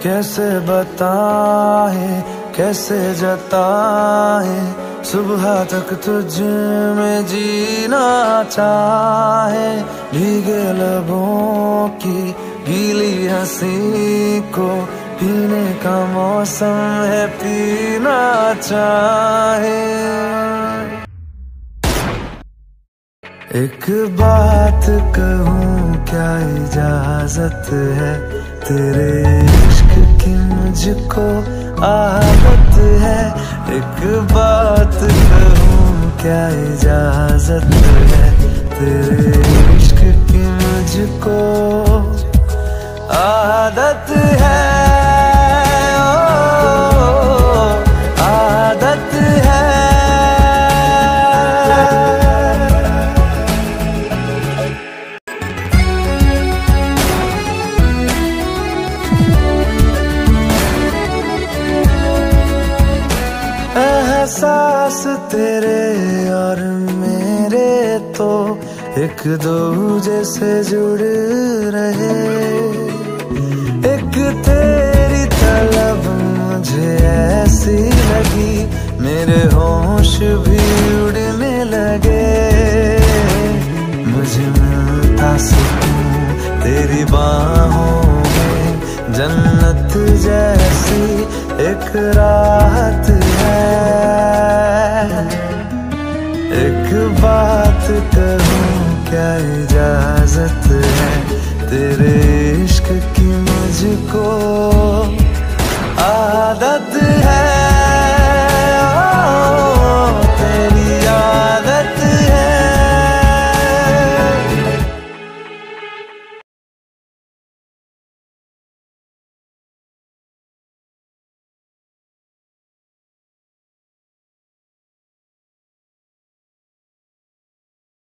कैसे बताए कैसे जताए, सुबह तक तुझ में जीना चाहे। भीगे लबों की गीली हंसी को पीने का मौसम है, पीना चाहे। एक बात कहूँ क्या इजाजत है, तेरे इश्क की मुझको आदत है। एक बात कहूँ क्या इजाजत है, तेरे इश्क की मुझको आदत है। एहसास तेरे और मेरे तो एक दूजे से जुड़ रहे। एक तेरी तलब मुझे ऐसी लगी, मेरे होश भी उड़ने लगे। मुझे मिलता सुकून तेरी बाहों में, जन्नत जैसी एक राहत है। एक बात कहूँ क्या इजाजत है, तेरे इश्क की मुझको